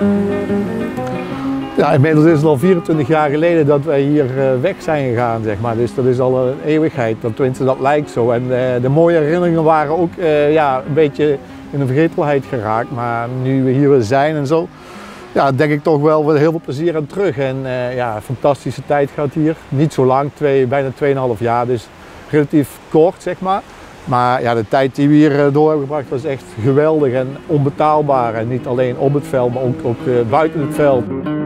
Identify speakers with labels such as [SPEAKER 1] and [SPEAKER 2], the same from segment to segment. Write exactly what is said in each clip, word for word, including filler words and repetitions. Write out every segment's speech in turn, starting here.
[SPEAKER 1] Ja, inmiddels is het al vierentwintig jaar geleden dat wij hier weg zijn gegaan, zeg maar. Dus dat is al een eeuwigheid, tenminste dat lijkt zo. En de mooie herinneringen waren ook ja, een beetje in de vergetelheid geraakt. Maar nu we hier weer zijn en zo, ja, denk ik toch wel weer heel veel plezier aan terug. En uh, ja, een fantastische tijd gehad hier. Niet zo lang, twee, bijna tweeënhalf jaar, dus relatief kort, zeg maar. Maar ja, de tijd die we hier door hebben gebracht was echt geweldig en onbetaalbaar. En niet alleen op het veld, maar ook, ook uh, buiten het veld.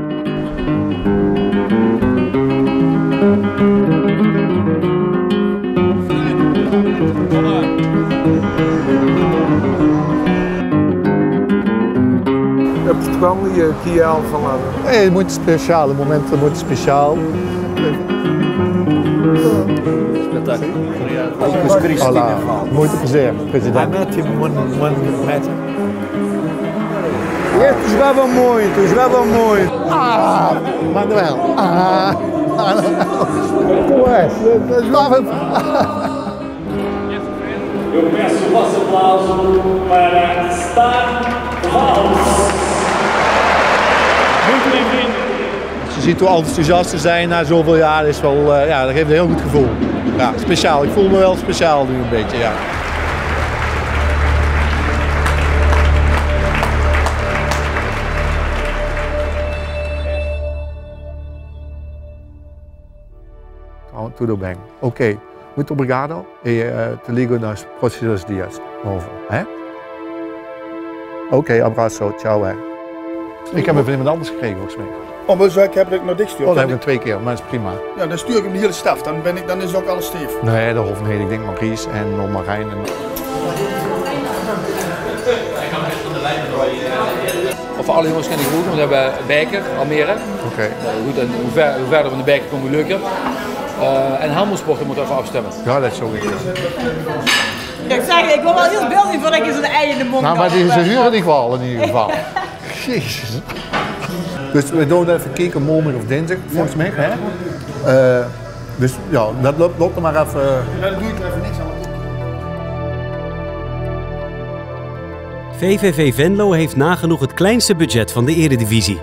[SPEAKER 2] Heb je wel je kiaal van laten?
[SPEAKER 1] Nee, het moet speciaal, de momenten moeten speciaal. Voilà, muito prazer, presidente.
[SPEAKER 2] I met him when, when met him. Este jogava muito, jogava muito.
[SPEAKER 1] Ah, Manuel. Ah, Manuel. Jogava.
[SPEAKER 3] Eu peço o vosso aplauso para Stan Valks. Muito bem-vindo.
[SPEAKER 1] Je ziet hoe enthousiast ze zijn na zoveel jaar, is wel, uh, ja, dat geeft een heel goed gevoel. Ja, speciaal. Ik voel me wel speciaal nu een beetje, ja. Tudo bem. Ok. Muito obrigado e uh, te ligo nos próximos dias. Over. Hè? Oké, okay, abraço. Ciao. Hè. Ik heb hem van iemand anders gekregen volgens mij.
[SPEAKER 4] Oh, maar zo, ik heb het nog dicht gestuurd.
[SPEAKER 1] Oh, dan heb ik hem twee keer, maar dat is prima.
[SPEAKER 4] Ja, dan stuur ik hem de hele staf, dan, ben ik, dan is ook alles stief.
[SPEAKER 1] Nee, dat hoeft niet. Ik denk Maurice en nog Marijn. En...
[SPEAKER 5] Of alle jongens ken ik goed, want we hebben Bijker, Almere.
[SPEAKER 1] Oké. Okay.
[SPEAKER 5] Uh, goed, en hoe, ver, hoe verder van de Bijker komen, hoe leuker. Uh, en Handelsporten moeten we even afstemmen.
[SPEAKER 1] Ja, dat is zo weer.
[SPEAKER 6] Ja, ik zeg, ik wil wel heel beeld voordat ik zo'n ei in de mond
[SPEAKER 1] nou, maar die, ze huren niet wel in ieder geval. Jezus. Dus we doen even kijken morgen of dinsdag, volgens mij. Hè? Uh, dus ja, dat loopt, loopt er maar even.
[SPEAKER 4] Ja, dan doe ik er even niks aan.
[SPEAKER 7] V V V Venlo heeft nagenoeg het kleinste budget van de Eredivisie.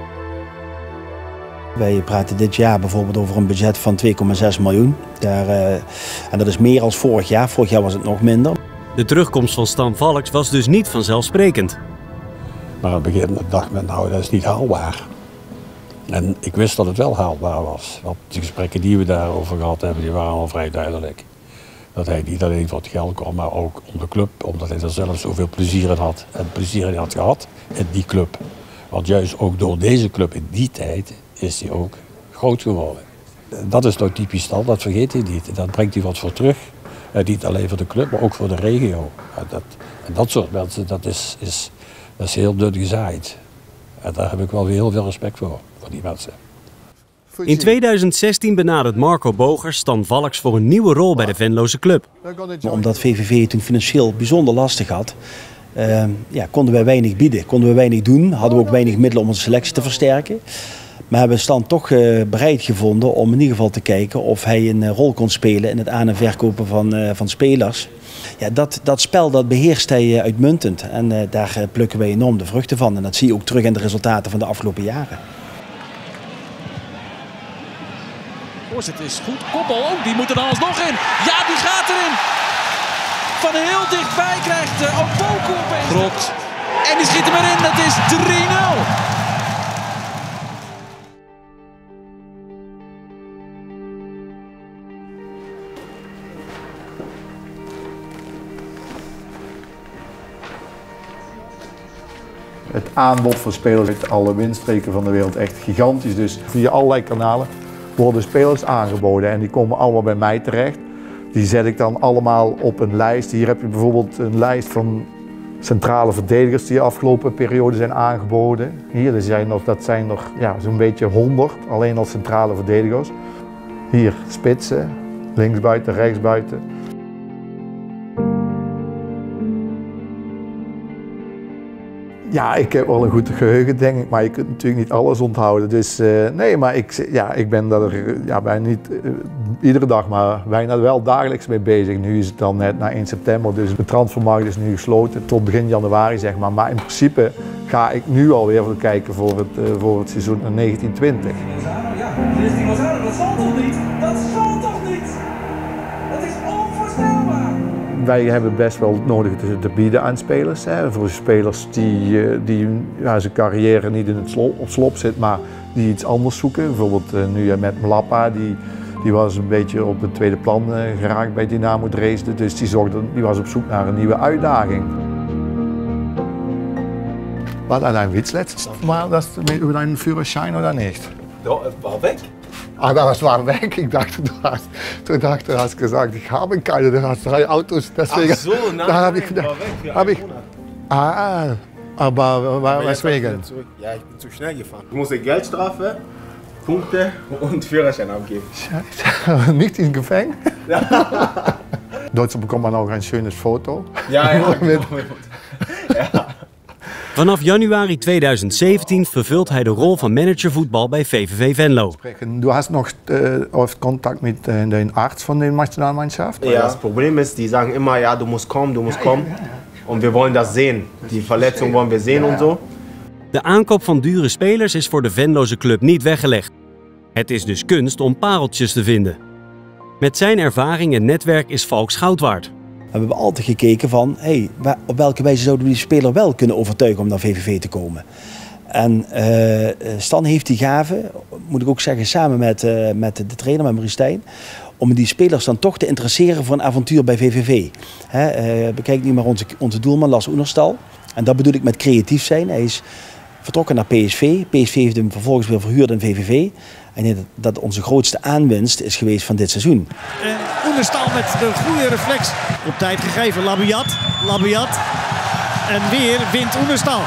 [SPEAKER 8] Wij praten dit jaar bijvoorbeeld over een budget van twee komma zes miljoen. Daar, uh, en dat is meer dan vorig jaar. Vorig jaar was het nog minder.
[SPEAKER 7] De terugkomst van Stan Valks was dus niet vanzelfsprekend.
[SPEAKER 9] Maar aan het begin dacht men, nou, dat is niet haalbaar. En ik wist dat het wel haalbaar was. Want de gesprekken die we daarover gehad hebben, die waren al vrij duidelijk. Dat hij niet alleen voor het geld kwam, maar ook om de club. Omdat hij er zelf zoveel plezier in had. En plezier in had gehad in die club. Want juist ook door deze club in die tijd is hij ook groot geworden. Dat is nou typisch Stan, dat vergeet hij niet. Dat brengt hij wat voor terug. En niet alleen voor de club, maar ook voor de regio. En dat, en dat soort mensen, dat is, is, dat is heel dun gezaaid. En daar heb ik wel weer heel veel respect voor, voor die mensen.
[SPEAKER 7] In tweeduizend zestien benadert Marco Bogers Stan Valks voor een nieuwe rol bij de Venlose club.
[SPEAKER 8] Maar omdat V V V toen financieel bijzonder lastig had, uh, ja, konden wij weinig bieden, konden we weinig doen. Hadden we ook weinig middelen om onze selectie te versterken. Maar hebben Stan toch uh, bereid gevonden om in ieder geval te kijken of hij een uh, rol kon spelen in het aan- en verkopen van, uh, van spelers. Ja, dat, dat spel dat beheerst hij uh, uitmuntend en uh, daar uh, plukken wij enorm de vruchten van. En dat zie je ook terug in de resultaten van de afgelopen jaren.
[SPEAKER 10] Voorzet is goed, koppel, oh, die moet er dan alsnog in. Ja, die gaat erin. Van heel dichtbij krijgt uh, Opoku opeens. Grot. En die schiet hem erin, dat is drie nul.
[SPEAKER 1] Het aanbod van spelers uit alle windstreken van de wereld echt gigantisch. Dus via allerlei kanalen worden spelers aangeboden en die komen allemaal bij mij terecht. Die zet ik dan allemaal op een lijst. Hier heb je bijvoorbeeld een lijst van centrale verdedigers die de afgelopen periode zijn aangeboden. Hier zijn nog, dat zijn nog ja, zo'n beetje honderd, alleen als centrale verdedigers. Hier spitsen, linksbuiten, rechtsbuiten. Ja, ik heb wel een goed geheugen, denk ik, maar je kunt natuurlijk niet alles onthouden. Dus uh, nee, maar ik, ja, ik ben daar ja, bijna niet uh, iedere dag, maar bijna wel dagelijks mee bezig. Nu is het dan net na één september, dus de transfermarkt is nu gesloten tot begin januari, zeg maar. Maar in principe ga ik nu alweer even kijken voor het, uh, voor het seizoen negentien twintig.
[SPEAKER 3] Ja, Christy Lozano, dat zal toch niet? Dat zal toch niet? Dat is onvoorstelbaar.
[SPEAKER 1] Wij hebben best wel het nodige te, te bieden aan spelers. Hè. Voor spelers die, die ja, zijn carrière niet in het slop, op slop zit, maar die iets anders zoeken. Bijvoorbeeld uh, nu met Mlapa, die, die was een beetje op het tweede plan uh, geraakt bij Dynamo Dresden. Dus die, zorgde, die was op zoek naar een nieuwe uitdaging. War dat ein Witz letztes Mal, dass du über deinen Führerschein oder nicht?
[SPEAKER 2] Ja, es war weg.
[SPEAKER 1] Ah, das war weg. Ich dachte, du hast, du dachte, du hast gesagt, ich habe keine. Du hast drei Autos. Deswegen,
[SPEAKER 2] Ach so, nein,
[SPEAKER 1] da habe ich
[SPEAKER 2] nein,
[SPEAKER 1] gedacht,
[SPEAKER 2] war weg für
[SPEAKER 1] hab
[SPEAKER 2] einen
[SPEAKER 1] ich,
[SPEAKER 2] Monat.
[SPEAKER 1] ah, aber
[SPEAKER 2] Aber
[SPEAKER 1] weswegen?
[SPEAKER 2] jetzt zurück. Ja, ich bin zu schnell gefahren. Ich musste Geldstrafe, Punkte und Führerschein abgeben.
[SPEAKER 1] Scheiße, nicht in Gefängnis? Ja. Dort bekommt man auch ein schönes Foto.
[SPEAKER 2] Ja, ja, genau. Ja.
[SPEAKER 7] Vanaf januari tweeduizend zeventien vervult hij de rol van manager voetbal bij V V V Venlo.
[SPEAKER 1] Du hast noch äh, oft Kontakt mit äh, den Arzt von der Nationalmannschaft?
[SPEAKER 11] Ja, das Problem ist, die sagen immer, ja, du musst kommen, du musst kommen. Und wir wollen das sehen. Die Verletzung wollen wir sehen und so.
[SPEAKER 7] De aankoop van dure spelers is voor de Venlose club niet weggelegd. Het is dus kunst om pareltjes te vinden. Met zijn ervaring en netwerk is Valks goud waard.
[SPEAKER 8] We hebben altijd gekeken van, hey, op welke wijze zouden we die speler wel kunnen overtuigen om naar V V V te komen. En uh, Stan heeft die gave, moet ik ook zeggen, samen met, uh, met de trainer, met Maurice Stijn, om die spelers dan toch te interesseren voor een avontuur bij V V V. He, uh, bekijk nu maar onze, onze doelman Lars Oenerstal. En dat bedoel ik met creatief zijn. Hij is vertrokken naar P S V. P S V heeft hem vervolgens weer verhuurd in V V V. En dat, dat onze grootste aanwinst is geweest van dit seizoen.
[SPEAKER 12] En Oenerstal met de goede reflex op tijd gegeven. Labiat, Labiat. En weer wint Oenerstal.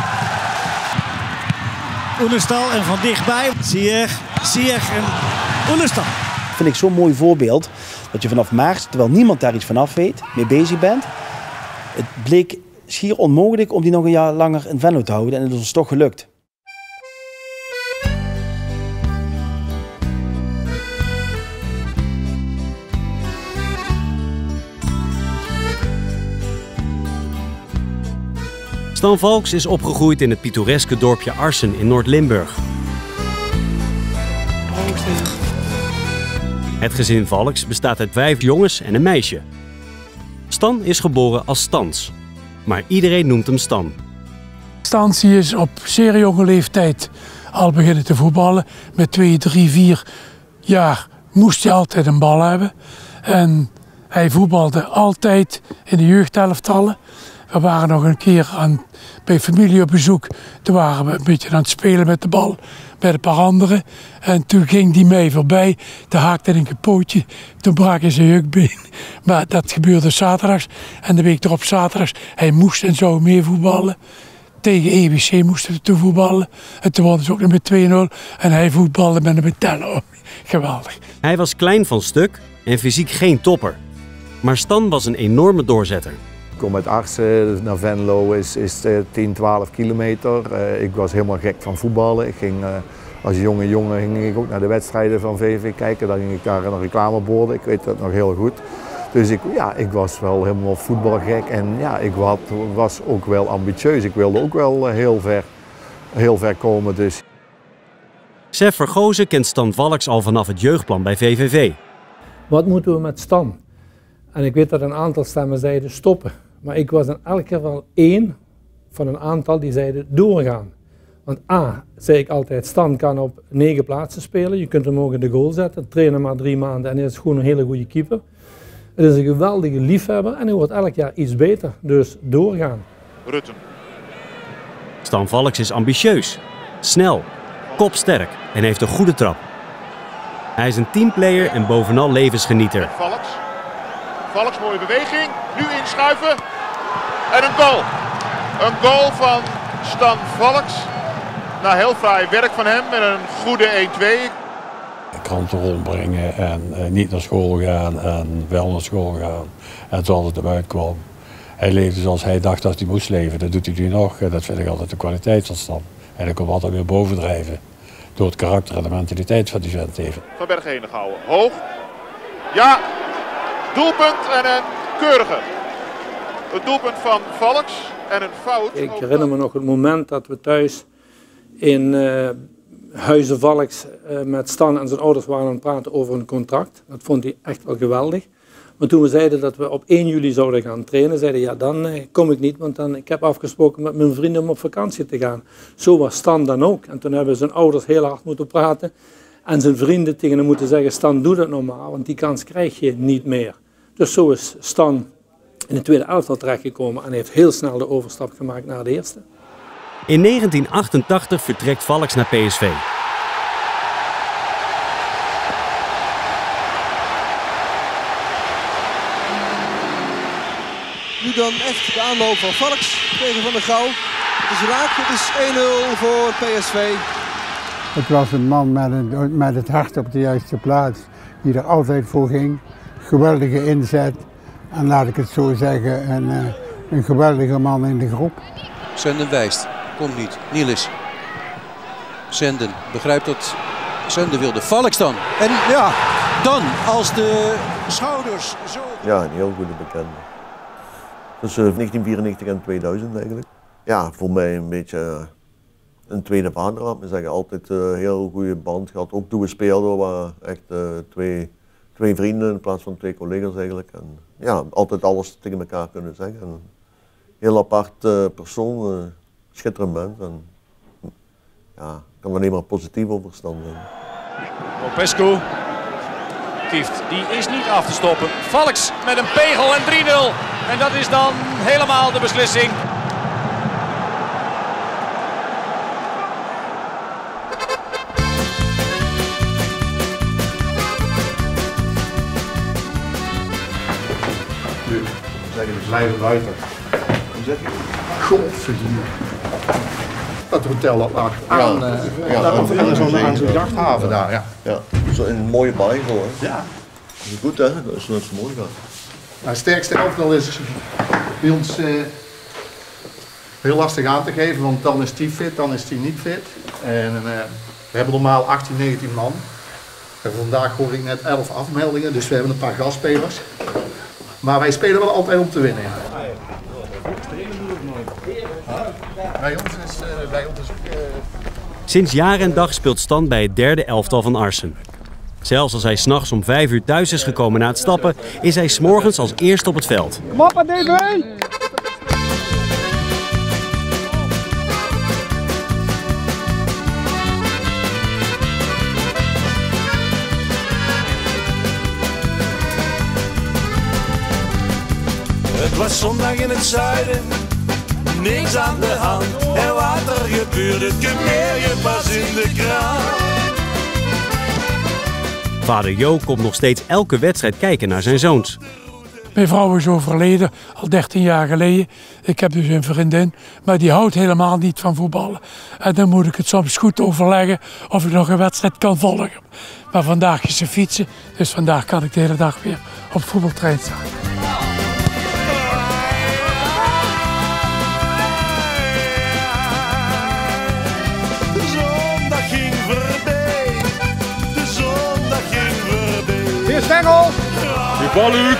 [SPEAKER 12] Oenerstal en van dichtbij. Ziyech, Ziyech en Oenerstal.
[SPEAKER 8] Dat vind ik zo'n mooi voorbeeld. Dat je vanaf maart, terwijl niemand daar iets vanaf weet, mee bezig bent. Het bleek schier onmogelijk om die nog een jaar langer in Venlo te houden. En het is ons toch gelukt.
[SPEAKER 7] Stan Valks is opgegroeid in het pittoreske dorpje Arsen in Noord-Limburg. Het gezin Valks bestaat uit vijf jongens en een meisje. Stan is geboren als Stans, maar iedereen noemt hem Stan.
[SPEAKER 13] Stans is op zeer jonge leeftijd al beginnen te voetballen. Met twee, drie, vier jaar moest hij altijd een bal hebben. En hij voetbalde altijd in de jeugdelftallen. We waren nog een keer aan, bij familie op bezoek. Toen waren we een beetje aan het spelen met de bal met een paar anderen. En toen ging die mij voorbij. Toen haakte hij een pootje. Toen brak hij zijn heukbeen. Maar dat gebeurde zaterdags. En de week erop zaterdags. Hij moest en zou meer voetballen. Tegen E W C moesten we toen voetballen. En toen wonnen ze ook nog met twee nul. En hij voetbalde met een metallo. Geweldig.
[SPEAKER 7] Hij was klein van stuk en fysiek geen topper. Maar Stan was een enorme doorzetter.
[SPEAKER 1] Ik kom uit Arsen naar Venlo, is, is tien, twaalf kilometer. Uh, ik was helemaal gek van voetballen. Ik ging, uh, als jonge jongen ging ik ook naar de wedstrijden van V V V kijken. Dan ging ik daar naar reclameborden, ik weet dat nog heel goed. Dus ik, ja, ik was wel helemaal voetbalgek en ja, ik had, was ook wel ambitieus. Ik wilde ook wel heel ver, heel ver komen. Dus.
[SPEAKER 7] Sef Vergozen kent Stan Valks al vanaf het jeugdplan bij V V V.
[SPEAKER 14] Wat moeten we met Stan? En ik weet dat een aantal stemmen zeiden stoppen. Maar ik was in elk geval één van een aantal die zeiden doorgaan. Want A, zei ik altijd, Stan kan op negen plaatsen spelen. Je kunt hem ook in de goal zetten, trainen maar drie maanden en hij is gewoon een hele goede keeper. Het is een geweldige liefhebber en hij wordt elk jaar iets beter. Dus doorgaan.
[SPEAKER 15] Rutten.
[SPEAKER 7] Stan Valks is ambitieus, snel, kopsterk en heeft een goede trap. Hij is een teamplayer en bovenal levensgenieter.
[SPEAKER 15] Valks. Valks, mooie beweging. Nu inschuiven. En een goal. Een goal van Stan Valks. Na heel fraai werk van hem met een goede één twee.
[SPEAKER 9] Kranten rondbrengen en uh, niet naar school gaan en wel naar school gaan. En zoals het eruit kwam. Hij leefde zoals hij dacht dat hij moest leven. Dat doet hij nu nog. Dat vind ik altijd de kwaliteit van Stan. En dat komt altijd weer bovendrijven. Door het karakter en de mentaliteit van die vent even.
[SPEAKER 15] Van Berg heen gehouden. Hoog. Ja. Doelpunt en een keurige. Het doelpunt van Valks en een fout.
[SPEAKER 14] Ik herinner me nog het moment dat we thuis in uh, Huizen Valks uh, met Stan en zijn ouders waren aan het praten over een contract. Dat vond hij echt wel geweldig. Maar toen we zeiden dat we op één juli zouden gaan trainen, zeiden ja, dan uh, kom ik niet, want dan, ik heb afgesproken met mijn vrienden om op vakantie te gaan. Zo was Stan dan ook. En toen hebben zijn ouders heel hard moeten praten en zijn vrienden tegen hem moeten zeggen, Stan, doe dat normaal, want die kans krijg je niet meer. Dus zo is Stan in de tweede elftal terechtgekomen en heeft heel snel de overstap gemaakt naar de eerste.
[SPEAKER 7] In negentien achtentachtig vertrekt Valks naar P S V.
[SPEAKER 16] Nu dan echt de aanloop van Valks tegen Van der Gouw. Het is raak, het is één nul voor P S V.
[SPEAKER 17] Het was een man met, een, met het hart op de juiste plaats, die er altijd voor ging. Geweldige inzet en laat ik het zo zeggen, een, een geweldige man in de groep.
[SPEAKER 16] Zenden wijst, komt niet. Niels. Zenden begrijpt dat Zenden wilde. Valks dan. En ja, dan als de schouders zo...
[SPEAKER 18] Ja, een heel goede bekende. Tussen negentien vierennegentig en tweeduizend eigenlijk. Ja, voor mij een beetje een tweede vader, laat me zeggen. Altijd een heel goede band gehad. Ook toen we speelden waren echt uh, twee, twee vrienden in plaats van twee collega's eigenlijk. En ja, altijd alles tegen elkaar kunnen zeggen. En een heel apart uh, persoon, uh, schitterend mens. En ja, ik kan er alleen maar positief over staan.
[SPEAKER 19] Popescu. Kieft, die is niet af te stoppen. Valks met een pegel en drie nul. En dat is dan helemaal de beslissing.
[SPEAKER 1] Nu, zeggen we blijven buiten. Hoe zeg je? Godverdomme. Dat hotel dat lag aan, ja, uh, ja, aan, aan zo'n aan zo'n jachthaven daar. Ja.
[SPEAKER 18] Ja, zo in een mooie baai zo, hè.
[SPEAKER 1] Ja.
[SPEAKER 18] Dat is goed, hè? Dat is net zo mooi gaat.
[SPEAKER 1] Het sterkste elftal is bij ons uh, heel lastig aan te geven, want dan is die fit, dan is die niet fit. En uh, we hebben normaal achttien, negentien man. En vandaag hoor ik net elf afmeldingen, dus we hebben een paar gastspelers. Maar wij spelen wel altijd om te winnen. Ja. Bij ons is, uh, bij ons is ook, uh...
[SPEAKER 7] Sinds jaar en dag speelt Stan bij het derde elftal van Arsen. Zelfs als hij 's nachts om vijf uur thuis is gekomen na het stappen, is hij 's morgens als eerste op het veld.
[SPEAKER 17] Kom op, D V!
[SPEAKER 20] Het was zondag in het zuiden, niks aan de hand. En wat er gebeurde, keer je pas in de krant.
[SPEAKER 7] Vader Jo komt nog steeds elke wedstrijd kijken naar zijn zoons.
[SPEAKER 13] Mijn vrouw is overleden, al dertien jaar geleden. Ik heb dus een vriendin, maar die houdt helemaal niet van voetballen. En dan moet ik het soms goed overleggen of ik nog een wedstrijd kan volgen. Maar vandaag is ze fietsen, dus vandaag kan ik de hele dag weer op voetbaltrein staan.
[SPEAKER 17] Stengel!
[SPEAKER 15] Die bal u!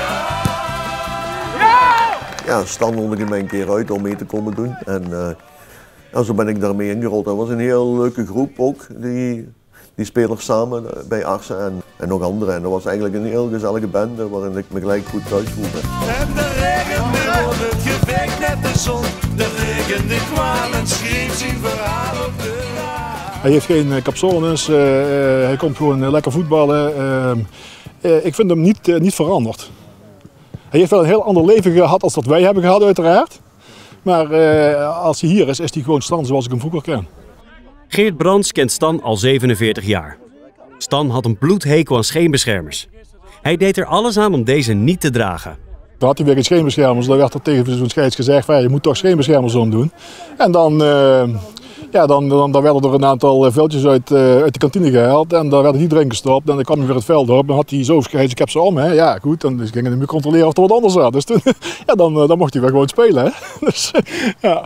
[SPEAKER 18] Ja, Stan nodigde mij een keer uit om mee te komen doen. En uh, ja, zo ben ik daarmee ingerold. Dat was een heel leuke groep ook, die, die spelers samen bij Arsen en, en nog anderen. En dat was eigenlijk een heel gezellige band waarin ik me gelijk goed thuis voelde.
[SPEAKER 20] En de regen begon het gevecht net de zon. De regen die kwam en schreef zijn verhaal op de raad.
[SPEAKER 21] Hij heeft geen capsones, uh, uh, hij komt gewoon uh, lekker voetballen. Uh, uh, ik vind hem niet, uh, niet veranderd. Hij heeft wel een heel ander leven gehad als dat wij hebben gehad uiteraard. Maar uh, als hij hier is, is hij gewoon Stan zoals ik hem vroeger ken.
[SPEAKER 7] Geert Brands kent Stan al zevenenveertig jaar. Stan had een bloedhekel aan scheenbeschermers. Hij deed er alles aan om deze niet te dragen.
[SPEAKER 21] Dan had hij weer geen scheenbeschermers, dan werd er tegen zo'n scheids gezegd van, ja, je moet toch scheenbeschermers omdoen. En dan, uh, Ja, dan, dan, dan werden er een aantal veldjes uit, uh, uit de kantine gehaald en daar werden die erin gestopt. En dan kwam hij weer het veld op. Dan had hij zo gezegd, ik heb ze om. Hè. Ja, goed. Dan dus gingen we nu controleren of er wat anders zat. Dus toen, ja, dan, dan mocht hij weer gewoon spelen. Hè. Dus, ja.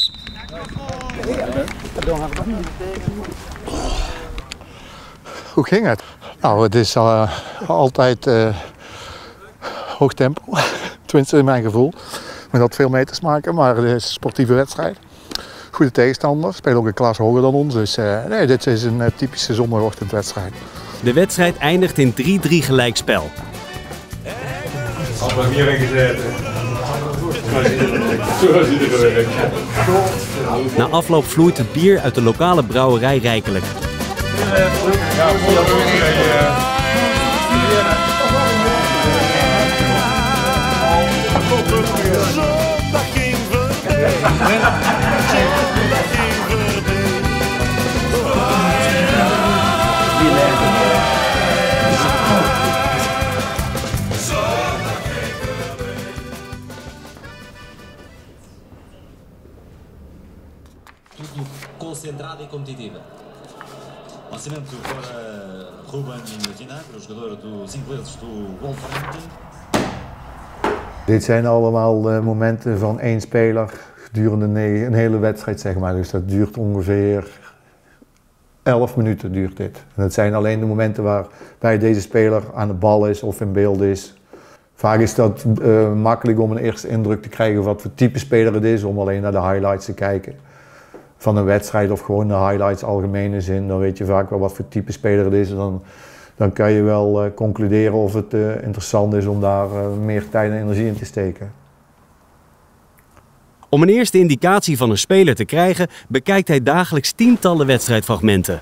[SPEAKER 1] Hoe ging het? Nou, het is uh, altijd uh, hoog tempo. Tenminste in mijn gevoel. Met dat veel meters maken, maar het is een sportieve wedstrijd. Goede tegenstander, spelen ook een klas hoger dan ons. Dus uh, nee, dit is een uh, typische zondagochtendwedstrijd.
[SPEAKER 7] De wedstrijd eindigt in drie drie gelijkspel.
[SPEAKER 5] Als we hierin gezeten. Zoals iedere week.
[SPEAKER 7] Na afloop vloeit het bier uit de lokale brouwerij rijkelijk.
[SPEAKER 5] Ja, voordat we
[SPEAKER 20] Zondag ging voorbij. Zondag ging voorbij.
[SPEAKER 22] Concentrado e competitivo. Lançamento para Ruben Ginagro, jogador do cinco vezes do Wolverhampton.
[SPEAKER 1] Dit zijn allemaal uh, momenten van één speler gedurende een hele wedstrijd, zeg maar. Dus dat duurt ongeveer elf minuten duurt dit. En het zijn alleen de momenten waarbij deze speler aan de bal is of in beeld is. Vaak is dat uh, makkelijk om een eerste indruk te krijgen wat voor type speler het is, om alleen naar de highlights te kijken. Van een wedstrijd of gewoon de highlights algemene zin, dan weet je vaak wel wat voor type speler het is. En dan, dan kan je wel uh, concluderen of het uh, interessant is om daar uh, meer tijd en energie in te steken.
[SPEAKER 7] Om een eerste indicatie van een speler te krijgen, bekijkt hij dagelijks tientallen wedstrijdfragmenten.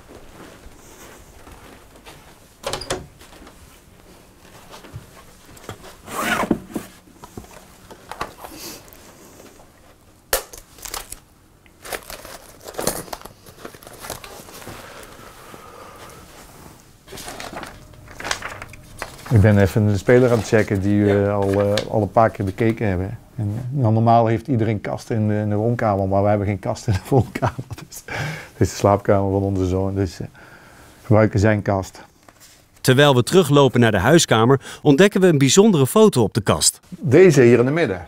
[SPEAKER 1] Ik ben even de speler aan het checken die we al, uh, al een paar keer bekeken hebben. En, uh, normaal heeft iedereen kasten in de, in de woonkamer, maar wij hebben geen kast in de woonkamer. Dus, dit is de slaapkamer van onze zoon, dus uh, we gebruiken zijn kast.
[SPEAKER 7] Terwijl we teruglopen naar de huiskamer, ontdekken we een bijzondere foto op de kast.
[SPEAKER 1] Deze hier in het midden.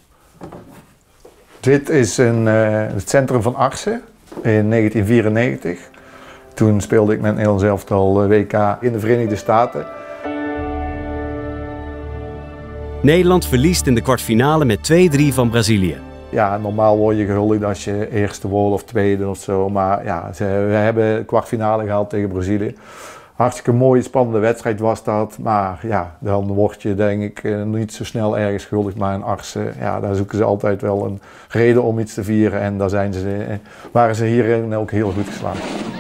[SPEAKER 1] Dit is een, uh, het centrum van Arsen in negentien vierennegentig. Toen speelde ik met Nederlands elftal W K in de Verenigde Staten.
[SPEAKER 7] Nederland verliest in de kwartfinale met twee drie van Brazilië.
[SPEAKER 1] Ja, normaal word je gehuldigd als je eerste wordt of tweede of zo. Maar ja, ze, we hebben de kwartfinale gehaald tegen Brazilië. Hartstikke mooie, spannende wedstrijd was dat. Maar ja, dan word je denk ik niet zo snel ergens gehuldigd. Maar in Arsen, ja, daar zoeken ze altijd wel een reden om iets te vieren. En daar zijn ze, waren ze hierin ook heel goed geslaagd.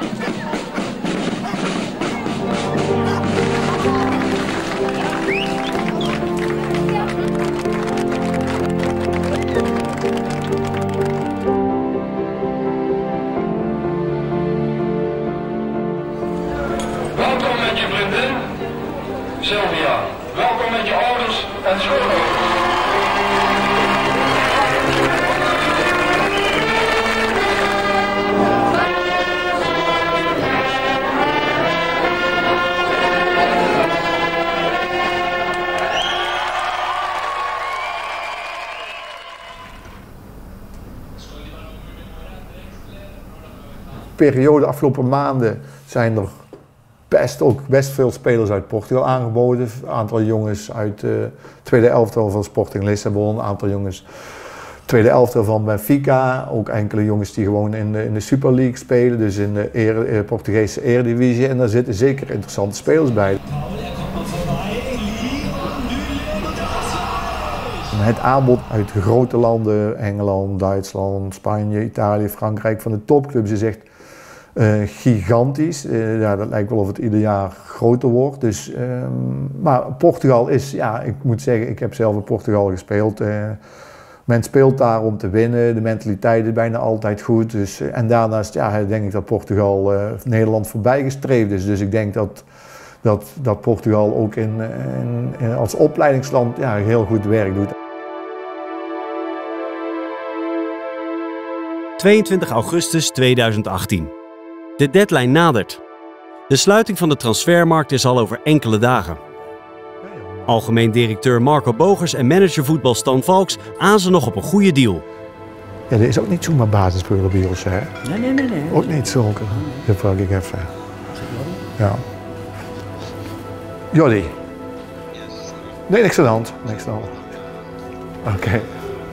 [SPEAKER 3] Welkom met je vriendin, Sylvia. Welkom met je ouders en schoonouders.
[SPEAKER 1] Periode afgelopen maanden zijn er best, ook best veel spelers uit Portugal aangeboden. Een aantal jongens uit de tweede elftal van Sporting Lissabon, een aantal jongens tweede elftal van Benfica. Ook enkele jongens die gewoon in de, in de Super League spelen, dus in de Ere, Portugese Eredivisie. En daar zitten zeker interessante spelers bij. Het aanbod uit de grote landen, Engeland, Duitsland, Spanje, Italië, Frankrijk, van de topclubs is echt uh, gigantisch. Uh, ja, dat lijkt wel of het ieder jaar groter wordt. Dus, uh, maar Portugal is, ja, ik moet zeggen, ik heb zelf in Portugal gespeeld. Uh, men speelt daar om te winnen, de mentaliteit is bijna altijd goed. Dus, uh, en daarnaast ja, denk ik dat Portugal uh, Nederland voorbij gestreefd is. Dus ik denk dat Dat, dat Portugal ook in, in, in, als opleidingsland ja, heel goed werk doet.
[SPEAKER 7] tweeëntwintig augustus tweeduizend achttien. De deadline nadert. De sluiting van de transfermarkt is al over enkele dagen. Algemeen directeur Marco Bogers en manager voetbal Stan Valks azen nog op een goede deal.
[SPEAKER 1] Ja, er is ook niet zomaar basisspeler bij ons, hè?
[SPEAKER 8] Nee, nee, nee. nee.
[SPEAKER 1] Ook niet zulke. Dat vraag ik even. Ja. Jordi. Nee, niks aan de hand. Niks aan de hand. Oké. Okay.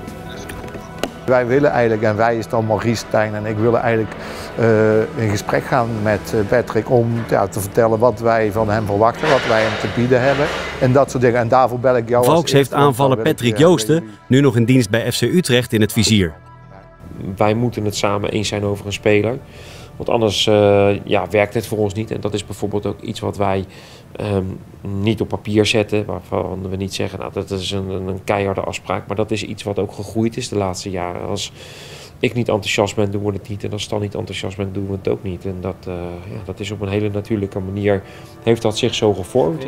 [SPEAKER 1] Wij willen eigenlijk, en wij is dan Maurice, Stijn en ik willen eigenlijk uh, in gesprek gaan met Patrick om ja, te vertellen wat wij van hem verwachten, wat wij hem te bieden hebben en dat soort dingen. En daarvoor bel ik jou.
[SPEAKER 7] Valks heeft aanvaller Patrick Joosten, nu nog in dienst bij F C Utrecht, in het vizier.
[SPEAKER 4] Wij moeten het samen eens zijn over een speler. Want anders uh, ja, werkt het voor ons niet. En dat is bijvoorbeeld ook iets wat wij um, niet op papier zetten. Waarvan we niet zeggen, nou dat is een, een keiharde afspraak. Maar dat is iets wat ook gegroeid is de laatste jaren. Als ik niet enthousiast ben, doen we het niet. En als Stan niet enthousiast bent, doen we het ook niet. En dat, uh, ja, dat is op een hele natuurlijke manier, heeft dat zich zo gevormd.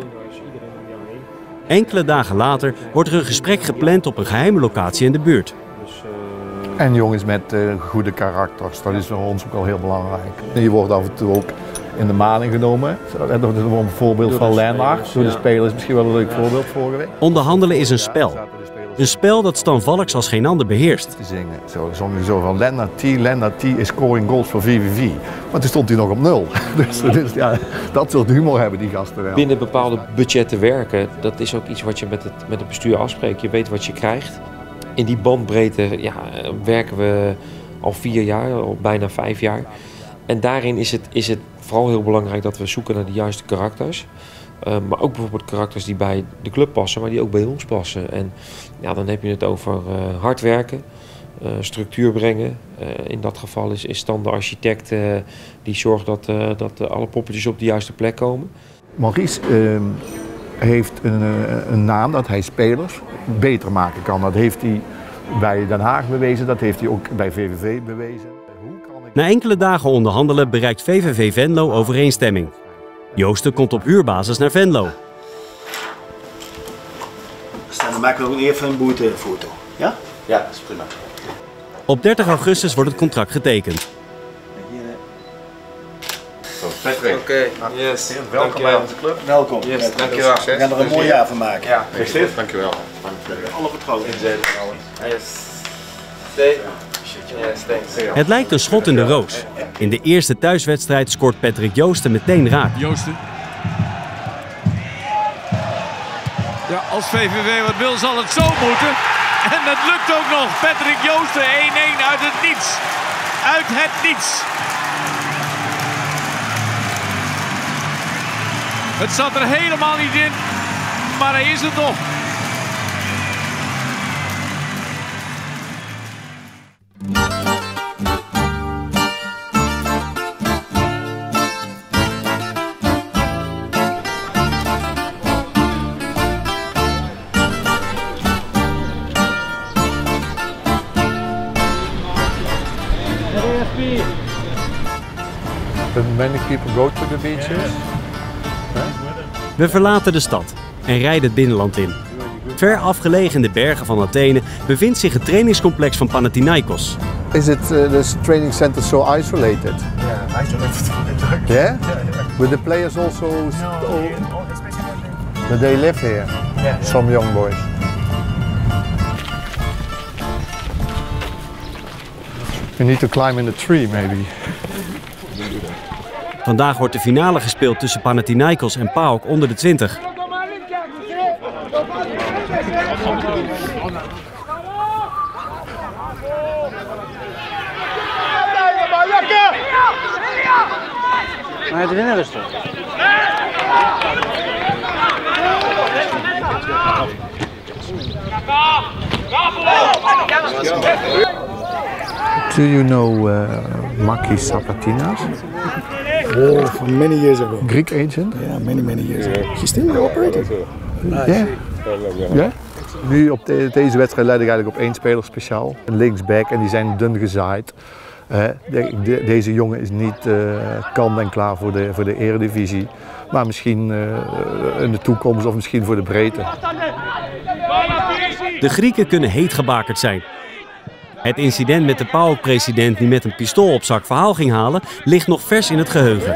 [SPEAKER 7] Enkele dagen later wordt er een gesprek gepland op een geheime locatie in de buurt.
[SPEAKER 1] En jongens met uh, goede karakters, dat is voor ons ook wel heel belangrijk. En je wordt af en toe ook in de maling genomen. Dat is een voorbeeld van Lennart. Door de spelers is misschien wel een leuk voorbeeld vorige week.
[SPEAKER 7] Onderhandelen is een spel. Een spel dat Stan Valks als geen ander beheerst.
[SPEAKER 1] Te zingen. Zo zong je zo van Lennart T, Lennart T is scoring goals voor V V V. Maar toen stond hij nog op nul. Dus, dus ja, dat soort humor hebben die gasten wel.
[SPEAKER 4] Binnen bepaalde budgetten werken, dat is ook iets wat je met het, met het bestuur afspreekt. Je weet wat je krijgt. In die bandbreedte ja, werken we al vier jaar, al bijna vijf jaar. En daarin is het, is het vooral heel belangrijk dat we zoeken naar de juiste karakters. Uh, maar ook bijvoorbeeld karakters die bij de club passen, maar die ook bij ons passen. En ja, dan heb je het over uh, hard werken, uh, structuur brengen. Uh, in dat geval is, is Stan de architect uh, die zorgt dat, uh, dat uh, alle poppetjes op de juiste plek komen.
[SPEAKER 1] Maurice uh, heeft een, een naam dat hij spelers beter maken kan. Dat heeft hij bij Den Haag bewezen, dat heeft hij ook bij V V V bewezen.
[SPEAKER 7] Na enkele dagen onderhandelen bereikt V V V Venlo overeenstemming. Joosten komt op huurbasis naar Venlo.
[SPEAKER 6] Dan maken we ook even een boetefoto. Ja? Ja, dat is prima.
[SPEAKER 7] Op dertig augustus wordt het contract getekend.
[SPEAKER 6] Patrick.
[SPEAKER 2] Oké, okay. Yes. Welkom bij onze club.
[SPEAKER 6] Welkom.
[SPEAKER 2] Yes, dankjewel.
[SPEAKER 6] We gaan er een mooi jaar van maken.
[SPEAKER 2] Ja, gefeliciteerd. Dankjewel.
[SPEAKER 6] Alle vertrouwen.
[SPEAKER 2] Yes. Stay. Yes, thanks.
[SPEAKER 7] Het lijkt een schot in de roos. In de eerste thuiswedstrijd scoort Patrick Joosten meteen raak.
[SPEAKER 10] Joosten. Ja, als V V V wat wil zal het zo moeten. En dat lukt ook nog. Patrick Joosten één-één uit het niets. Uit het niets. Het zat er helemaal niet in, maar hij is er toch.
[SPEAKER 1] But many people go to the beaches.
[SPEAKER 7] We verlaten de stad en rijden het binnenland in. Ver afgelegen in de bergen van Athene bevindt zich het trainingscomplex van Panathinaikos.
[SPEAKER 1] Is it uh, this training center so isolated?
[SPEAKER 5] Yeah, isolated.
[SPEAKER 1] Yeah? Yeah, but the players also, oh, but they live here.
[SPEAKER 5] Yeah.
[SPEAKER 1] Some young boys. You need to climb in the tree, maybe.
[SPEAKER 7] Vandaag wordt de finale gespeeld tussen Panathinaikos en PAOK onder de twintig.
[SPEAKER 8] Maar de winnaar is toch?
[SPEAKER 1] Do you know uh, Makis Sapatinas?
[SPEAKER 17] Oh, from many years ago.
[SPEAKER 1] Greek agent?
[SPEAKER 17] Yeah, many, many years ago. She's still operating.
[SPEAKER 1] Ja. Yeah. Yeah. Nu op de, deze wedstrijd leid ik eigenlijk op één speler speciaal. Een linksback en die zijn dun gezaaid. Uh, de, de, deze jongen is niet uh, kant en klaar voor de, voor de eredivisie. Maar misschien uh, in de toekomst of misschien voor de breedte.
[SPEAKER 7] De Grieken kunnen heet gebakerd zijn. Het incident met de PAOK-president die met een pistool op zak verhaal ging halen, ligt nog vers in het geheugen.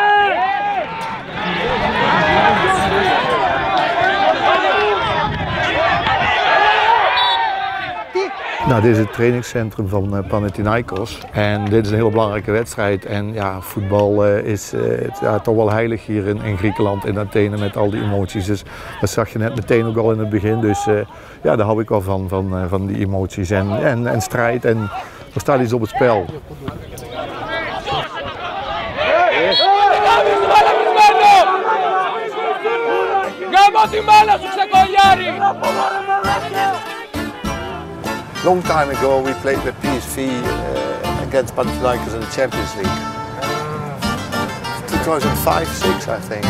[SPEAKER 1] Nou, dit is het trainingscentrum van uh, Panathinaikos en dit is een hele belangrijke wedstrijd. En ja, voetbal uh, is uh, het, ja, toch wel heilig hier in, in Griekenland, in Athene, met al die emoties. Dus dat zag je net meteen ook al in het begin. Dus uh, ja, daar hou ik wel van, van, uh, van die emoties en, en, en strijd. En er staat iets op het spel.
[SPEAKER 11] Long time ago we played with P S V uh, against Panathinaikos in the Champions League. two thousand five six I think.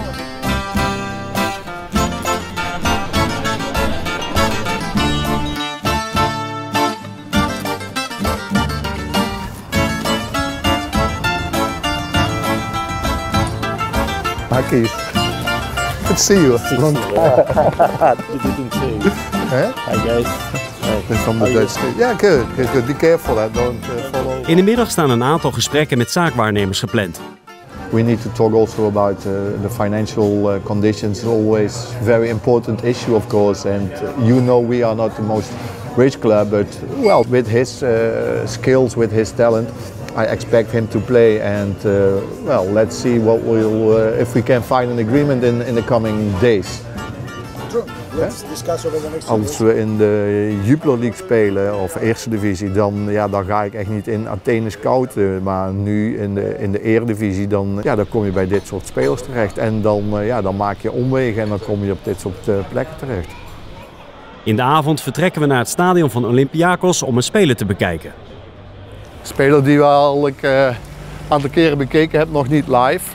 [SPEAKER 1] Hi Keith. Good to see you. Long time.
[SPEAKER 12] You didn't see.
[SPEAKER 1] Huh?
[SPEAKER 12] Hi guys.
[SPEAKER 1] From the Dutch. Yeah, good. good, good. Be careful. That don't uh, follow.
[SPEAKER 7] In de middag staan een aantal gesprekken met zaakwaarnemers gepland.
[SPEAKER 1] We need to talk also about uh, the financial uh, conditions. Always very important issue, of course. And uh, you know we are not the most rich club, but well, with his uh, skills, with his talent, I expect him to play. And uh, well, let's see what we'll uh, if we can find an agreement in in the coming days.
[SPEAKER 12] Let's discuss over the next
[SPEAKER 1] Als we in de Jupiler League spelen of eerste divisie, dan, ja, dan ga ik echt niet in Athene scouten. Maar nu in de, in de eredivisie, dan, ja, dan kom je bij dit soort spelers terecht. En dan, ja, dan maak je omwegen en dan kom je op dit soort uh, plekken terecht.
[SPEAKER 7] In de avond vertrekken we naar het stadion van Olympiakos om een speler te bekijken.
[SPEAKER 1] Een speler die we al een uh, aantal keren bekeken hebben, nog niet live.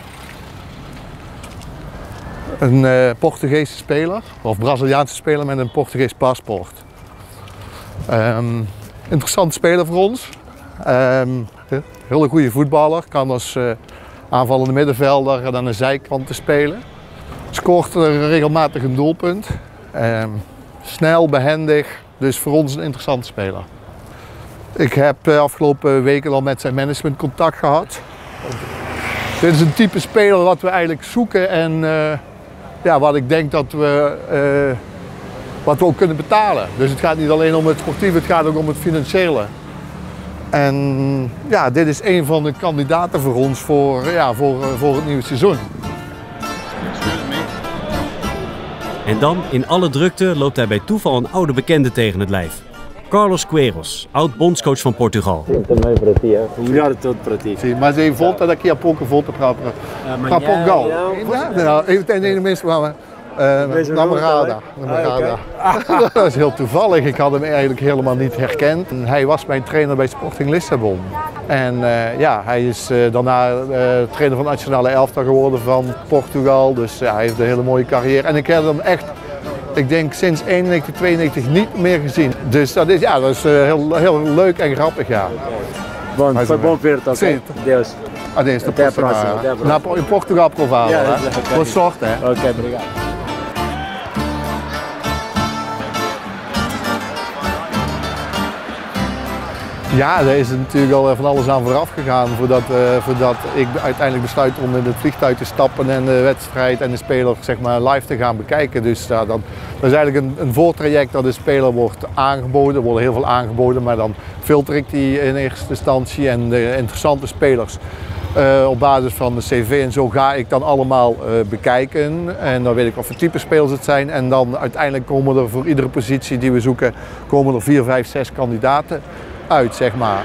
[SPEAKER 1] Een uh, Portugese speler, of Braziliaanse speler met een Portugees paspoort. Um, interessant speler voor ons. Um, hele goede voetballer, kan als uh, aanvallende middenvelder en aan de zijkant te spelen. Scoort er regelmatig een doelpunt. Um, snel, behendig, dus voor ons een interessante speler. Ik heb de afgelopen weken al met zijn management contact gehad. Dit is een type speler wat we eigenlijk zoeken en uh, ja, wat ik denk dat we, uh, wat we ook kunnen betalen. Dus het gaat niet alleen om het sportieve, het gaat ook om het financiële. En ja, dit is een van de kandidaten voor ons voor, ja, voor, voor het nieuwe seizoen.
[SPEAKER 7] En dan, in alle drukte, loopt hij bij toeval een oude bekende tegen het lijf. Carlos Queiroz, oud-bondscoach van Portugal.
[SPEAKER 12] Melhor de tudo para ti.
[SPEAKER 1] Sim, mas ele volta daqui a pouco, volta para para Portugal. Ja, even ten ene mis, maar uh, namorada. namorada. Dat is heel toevallig. Ik had hem eigenlijk helemaal niet herkend. Hij was mijn trainer bij Sporting Lissabon. En uh, ja, hij is uh, daarna uh, trainer van de nationale elftal geworden van Portugal. Dus uh, hij heeft een hele mooie carrière. En ik heb hem echt, ik denk sinds eenennegentig, tweeënnegentig niet meer gezien. Dus dat is, ja, dat is uh, heel, heel leuk en grappig, ja.
[SPEAKER 12] Bom, foi bom ver-te, ok? Deus.
[SPEAKER 1] Adeus,
[SPEAKER 12] até a próxima. Até a próxima.
[SPEAKER 1] Na, in Portugal provado,
[SPEAKER 12] ja,
[SPEAKER 1] hè? Boa sorte, hè?
[SPEAKER 12] Oké, obrigado.
[SPEAKER 1] Ja, er is natuurlijk al van alles aan vooraf gegaan voordat, uh, voordat ik uiteindelijk besluit om in het vliegtuig te stappen en de wedstrijd en de speler, zeg maar, live te gaan bekijken. Dus uh, dat, dat is eigenlijk een, een voortraject dat de speler wordt aangeboden. Er worden heel veel aangeboden, maar dan filter ik die in eerste instantie en de interessante spelers uh, op basis van de cv en zo ga ik dan allemaal uh, bekijken. En dan weet ik wat voor type spelers het zijn en dan uiteindelijk komen er voor iedere positie die we zoeken, komen er vier, vijf, zes kandidaten uit, zeg maar.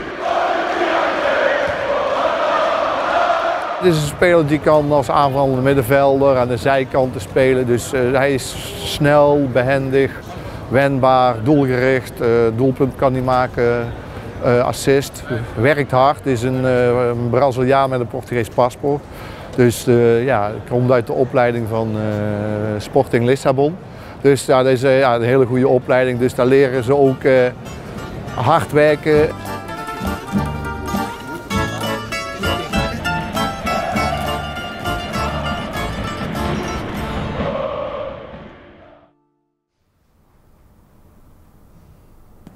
[SPEAKER 1] Dit is een speler die kan als aanvallende middenvelder aan de zijkanten spelen. Dus uh, hij is snel, behendig, wendbaar, doelgericht. Uh, doelpunt kan hij maken, uh, assist. Werkt hard, is een, uh, een Braziliaan met een Portugees paspoort. Dus uh, ja, komt uit de opleiding van uh, Sporting Lissabon. Dus ja, dat is uh, ja, een hele goede opleiding. Dus daar leren ze ook uh, hard werken.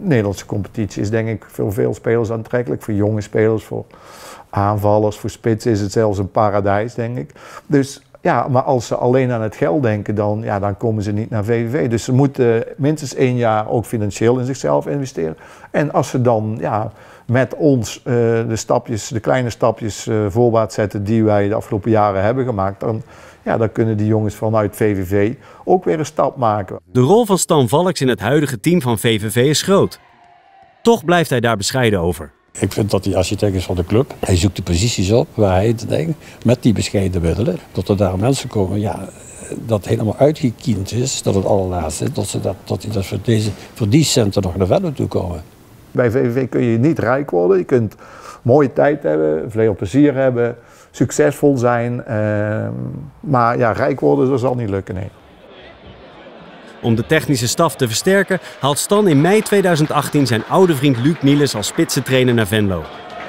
[SPEAKER 1] Nederlandse competitie is denk ik voor veel spelers aantrekkelijk. Voor jonge spelers, voor aanvallers, voor spitsen is het zelfs een paradijs, denk ik. Dus ja, maar als ze alleen aan het geld denken, dan, ja, dan komen ze niet naar V V V. Dus ze moeten minstens één jaar ook financieel in zichzelf investeren. En als ze dan ja, met ons uh, de stapjes, de kleine stapjes uh, voorwaarts zetten die wij de afgelopen jaren hebben gemaakt, dan, ja, dan kunnen die jongens vanuit V V V ook weer een stap maken.
[SPEAKER 7] De rol van Stan Valks in het huidige team van V V V is groot. Toch blijft hij daar bescheiden over.
[SPEAKER 9] Ik vind dat hij architect is van de club. Hij zoekt de posities op waar hij het denkt, met die bescheiden middelen. Dat er daar mensen komen, ja, dat helemaal uitgekiend is, dat het allerlaatste, dat ze dat, dat, dat voor, deze, voor die centen nog naar verder toe komen.
[SPEAKER 1] Bij V V V kun je niet rijk worden, je kunt mooie tijd hebben, veel plezier hebben, succesvol zijn, eh, maar ja, rijk worden, dat zal niet lukken, nee.
[SPEAKER 7] Om de technische staf te versterken haalt Stan in mei tweeduizend achttien zijn oude vriend Luc Niels als spitsentrainer naar Venlo.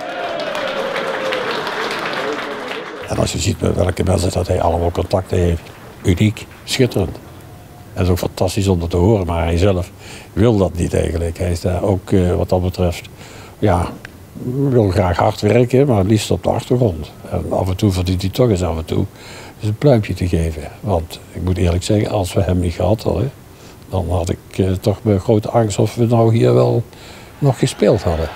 [SPEAKER 9] En als je ziet met welke mensen dat hij allemaal contacten heeft, uniek, schitterend. En dat is ook fantastisch om dat te horen, maar hij zelf wil dat niet eigenlijk. Hij is daar ook uh, wat dat betreft, ja, wil graag hard werken, maar het liefst op de achtergrond. En af en toe verdient hij toch eens af en toe dus een pluimpje te geven. Want ik moet eerlijk zeggen, als we hem niet gehad hadden, dan had ik uh, toch met grote angst of we nou hier wel nog gespeeld hadden.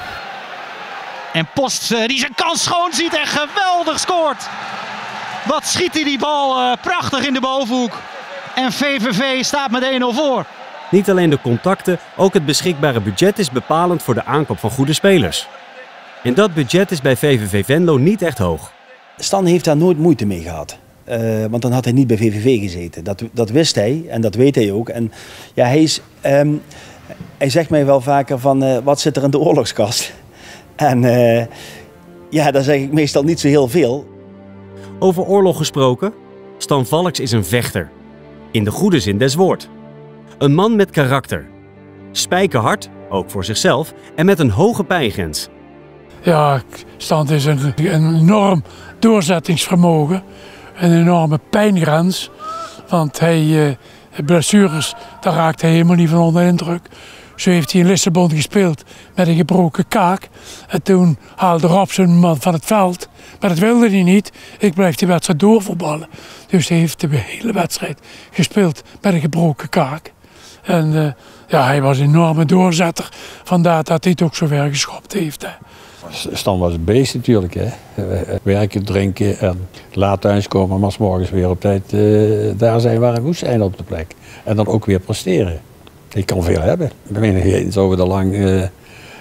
[SPEAKER 10] En Post uh, die zijn kans schoon ziet en geweldig scoort. Wat schiet hij die bal uh, prachtig in de bovenhoek. En V V V staat met één nul voor.
[SPEAKER 7] Niet alleen de contacten, ook het beschikbare budget is bepalend voor de aankoop van goede spelers. En dat budget is bij V V V Venlo niet echt hoog.
[SPEAKER 8] Stan heeft daar nooit moeite mee gehad. Uh, want dan had hij niet bij V V V gezeten. Dat, dat wist hij en dat weet hij ook. En ja, hij, is, um, hij zegt mij wel vaker van uh, wat zit er in de oorlogskast? En uh, ja, daar zeg ik meestal niet zo heel veel.
[SPEAKER 7] Over oorlog gesproken, Stan Valks is een vechter. In de goede zin des woord. Een man met karakter. Spijkerhard, ook voor zichzelf, en met een hoge pijngrens.
[SPEAKER 13] Ja, Stan is een, een enorm doorzettingsvermogen. Een enorme pijngrens. Want hij, uh, blessures, daar raakt hij helemaal niet van onder indruk. Zo heeft hij in Lissabon gespeeld met een gebroken kaak. En toen haalde Robson een man van het veld. Maar dat wilde hij niet. Ik blijf die wedstrijd doorvoetballen. Dus hij heeft de hele wedstrijd gespeeld met een gebroken kaak. En uh, ja, hij was een enorme doorzetter. Vandaar dat hij het ook zo ver geschopt heeft. Hè.
[SPEAKER 9] Stan was een beest natuurlijk. Hè. Werken, drinken en laat thuiskomen. Maar 's morgens weer op tijd uh, daar zijn waar hij moest zijn op de plek. En dan ook weer presteren. Ik kan veel hebben. Ik zou we er lang uh, uh,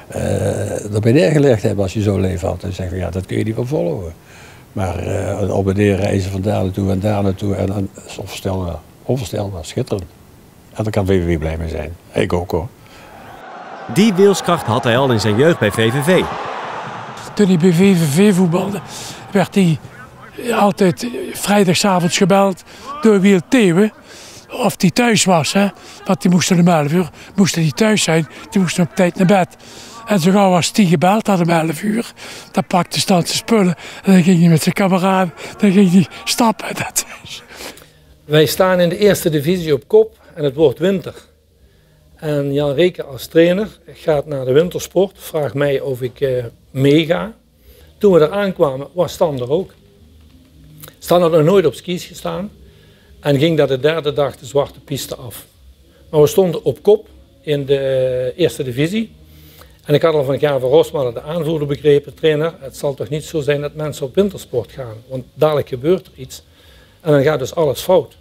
[SPEAKER 9] erbij neergelegd hebben als je zo'n leven had. En zeggen, ja, dat kun je niet van volhouden. Maar uh, op en neer reizen van daar naartoe en daar naartoe. En dan is onvoorstelbaar. Onvoorstelbaar, schitterend. En daar kan V V V blij mee zijn. Ik ook hoor.
[SPEAKER 7] Die wilskracht had hij al in zijn jeugd bij V V V.
[SPEAKER 13] Toen hij bij V V V voetbalde, werd hij altijd vrijdagavond gebeld door Wiel Theeuwen. Of hij thuis was, hè? Want die moesten om elf uur moesten die thuis zijn, die moesten op tijd naar bed. En zo gauw als die gebeld had om elf uur, dan pakte Stan zijn spullen en dan ging hij met zijn kameraden, dan ging hij stappen. Dat is.
[SPEAKER 14] Wij staan in de eerste divisie op kop en het wordt winter. En Jan Reken als trainer gaat naar de wintersport, vraagt mij of ik uh, meega. Toen we er aankwamen was Stan er ook. Stan had nog nooit op skis gestaan. En ging daar de derde dag de zwarte piste af. Maar we stonden op kop in de eerste divisie. En ik had al van Gavin Rosman, de aanvoerder, begrepen, trainer, het zal toch niet zo zijn dat mensen op wintersport gaan. Want dadelijk gebeurt er iets. En dan gaat dus alles fout.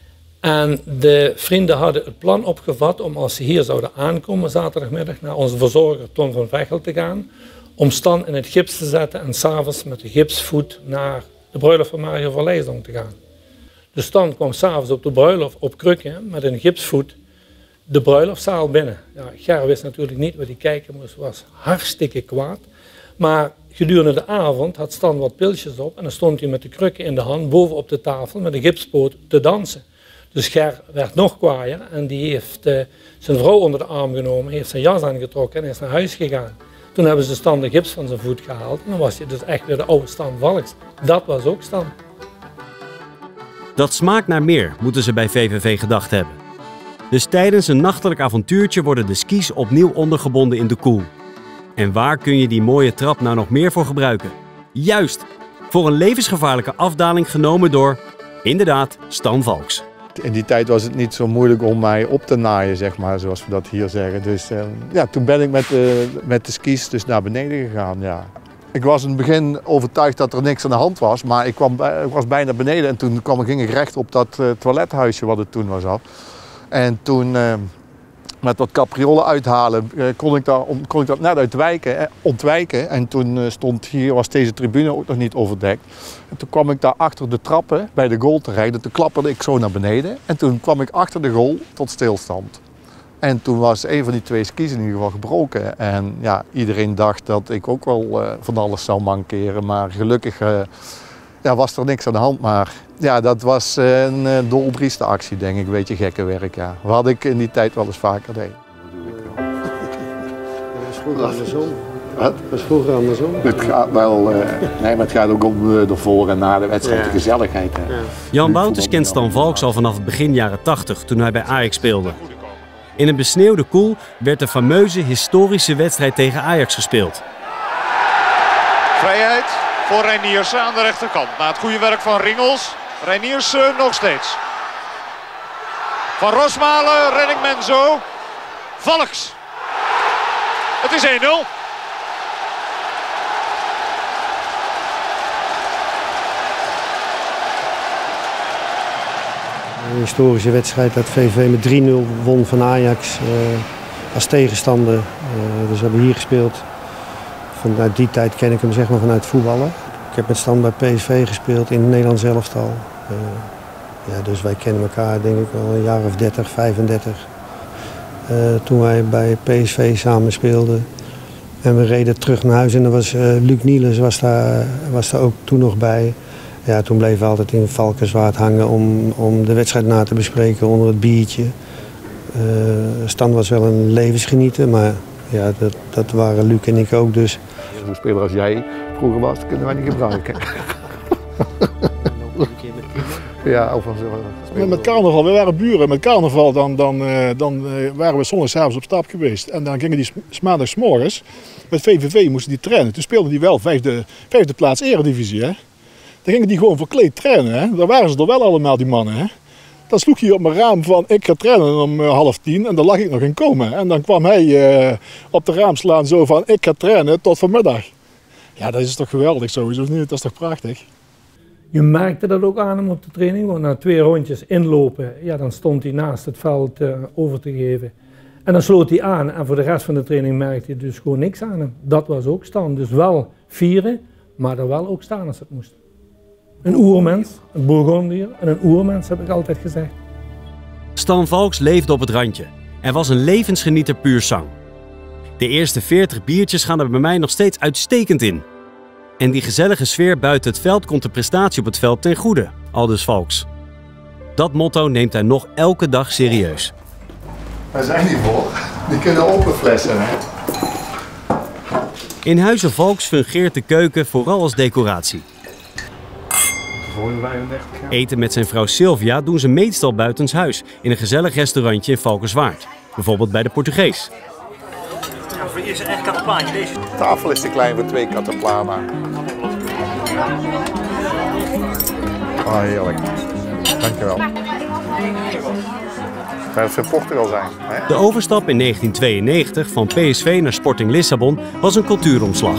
[SPEAKER 14] En de vrienden hadden het plan opgevat om als ze hier zouden aankomen zaterdagmiddag naar onze verzorger Ton van Vechel te gaan. Om Stan in het gips te zetten en s'avonds met de gipsvoet naar de bruiloft van Mario van Leisdonk te gaan. Dus Stan kwam s'avonds op de bruiloft op krukken met een gipsvoet de bruiloftzaal binnen. Ja, Ger wist natuurlijk niet wat hij kijken moest, was hartstikke kwaad. Maar gedurende de avond had Stan wat pilsjes op en dan stond hij met de krukken in de hand boven op de tafel met een gipspoot te dansen. Dus Ger werd nog kwaaier en die heeft uh, zijn vrouw onder de arm genomen, heeft zijn jas aangetrokken en is naar huis gegaan. Toen hebben ze Stan de gips van zijn voet gehaald en dan was hij dus echt weer de oude Stan Valks. Dat was ook Stan.
[SPEAKER 7] Dat smaakt naar meer, moeten ze bij V V V gedacht hebben. Dus tijdens een nachtelijk avontuurtje worden de skis opnieuw ondergebonden in de koel. En waar kun je die mooie trap nou nog meer voor gebruiken? Juist, voor een levensgevaarlijke afdaling genomen door, inderdaad, Stan Valks.
[SPEAKER 1] In die tijd was het niet zo moeilijk om mij op te naaien, zeg maar, zoals we dat hier zeggen. Dus uh, ja, toen ben ik met de, met de skis dus naar beneden gegaan, ja. Ik was in het begin overtuigd dat er niks aan de hand was, maar ik, kwam, ik was bijna beneden en toen kwam, ging ik recht op dat uh, toilethuisje wat het toen was af. En toen, uh, met wat capriolen uithalen, uh, kon, ik daar, kon ik dat net uitwijken, eh, ontwijken. En toen uh, stond hier, was deze tribune ook nog niet overdekt. En toen kwam ik daar achter de trappen bij de goal terecht. En toen klapperde ik zo naar beneden. En toen kwam ik achter de goal tot stilstand. En toen was een van die twee skis in ieder geval gebroken. En ja, iedereen dacht dat ik ook wel uh, van alles zou mankeren. Maar gelukkig uh, ja, was er niks aan de hand. Maar ja, dat was uh, een uh, doldrieste actie, denk ik. Een beetje gekke werk, ja. Wat ik in die tijd wel eens vaker deed.
[SPEAKER 12] Dat was vroeger andersom. Wat? Dat was vroeger andersom.
[SPEAKER 1] Het gaat wel, uh, nee, maar het gaat ook om uh, de voor en na de wedstrijd, ja. De gezelligheid. Hè. Ja.
[SPEAKER 7] Jan Wouters kent Stan Valks al vanaf het begin jaren tachtig, toen hij bij Ajax speelde. In een besneeuwde koel werd de fameuze historische wedstrijd tegen Ajax gespeeld.
[SPEAKER 15] Vrijheid voor Reiniers aan de rechterkant. Na het goede werk van Ringels. Reiniers nog steeds. Van Rosmalen, redding Menzo. Valks. Het is één nul.
[SPEAKER 16] Een historische wedstrijd dat V V V met drie nul won van Ajax uh, als tegenstander. Uh, dus we hebben hier gespeeld. Vanuit die tijd ken ik hem zeg maar vanuit voetballen. Ik heb met Stan bij P S V gespeeld in het Nederlands elftal. Uh, ja, dus wij kennen elkaar denk ik al een jaar of dertig, vijfendertig. Uh, toen wij bij P S V samen speelden. En we reden terug naar huis en dan was uh, Luc Niels was daar, was daar ook toen nog bij. Ja, toen bleven we altijd in Valkenswaard hangen om, om de wedstrijd na te bespreken onder het biertje. Uh, Stan was wel een levensgenieter, maar ja, dat, dat waren Luc en ik ook. Dus.
[SPEAKER 1] Zo'n speler als jij vroeger was, dat kunnen wij niet gebruiken. Ja, of als,
[SPEAKER 21] met, met carnaval, we waren buren. Met carnaval dan, dan, dan waren we zondagsavonds op stap geweest. En dan gingen die maandags morgens met V V V moesten die trainen. Toen speelden die wel vijfde, vijfde plaats eredivisie. Hè? Dan gingen die gewoon verkleed trainen. Hè? Daar waren ze er wel allemaal, die mannen. Hè? Dan sloeg hij op mijn raam van ik ga trainen om uh, half tien en dan lag ik nog in coma. En dan kwam hij uh, op de raam slaan zo van ik ga trainen tot vanmiddag. Ja, dat is toch geweldig sowieso niet? Dat is toch prachtig?
[SPEAKER 14] Je merkte dat ook aan hem op de training, want na twee rondjes inlopen, ja, dan stond hij naast het veld uh, over te geven. En dan sloot hij aan en voor de rest van de training merkte hij dus gewoon niks aan hem. Dat was ook Stan. Dus wel vieren, maar er wel ook staan als het moest. Een oermens, een Bourgondier en een oermens heb ik altijd gezegd.
[SPEAKER 7] Stan Valks leefde op het randje en was een levensgenieter puur sang. De eerste veertig biertjes gaan er bij mij nog steeds uitstekend in. En die gezellige sfeer buiten het veld komt de prestatie op het veld ten goede, aldus Valks. Dat motto neemt hij nog elke dag serieus.
[SPEAKER 1] Waar zijn die voor? Die kunnen open flessen, hè?
[SPEAKER 7] In Huize Valks fungeert de keuken vooral als decoratie. Eten met zijn vrouw Sylvia doen ze meestal buitenshuis in een gezellig restaurantje in Valkenswaard. Bijvoorbeeld bij de Portugees.
[SPEAKER 6] Ja, voor eerst echt kataplaantje deze.
[SPEAKER 1] De tafel is te klein voor twee kataplana. Oh, heerlijk. Dankjewel. Dat zou Portugal zijn. Hè?
[SPEAKER 7] De overstap in negentien tweeënnegentig van P S V naar Sporting Lissabon was een cultuuromslag.